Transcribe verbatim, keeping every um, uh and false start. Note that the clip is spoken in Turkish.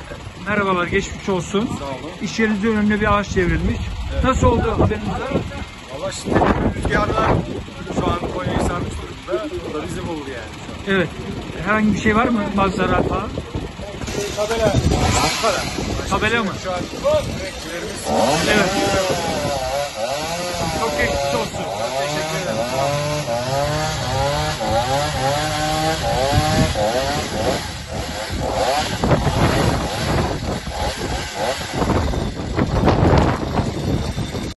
Merhabalar, geçmiş olsun. Sağ olun. İş yerinizin önüne bir ağaç devrilmiş. Evet. Nasıl oldu haberiniz var? Valla şimdi rüzgarlar şu an Konya'yı sarmış durumda. Bu da bizim olur yani şu an. Evet. Herhangi bir şey var mı? Manzara falan? Tabela. Tabela. Tabela mı? Şu an bekçilerimiz Evet. Çok geçmiş olsun.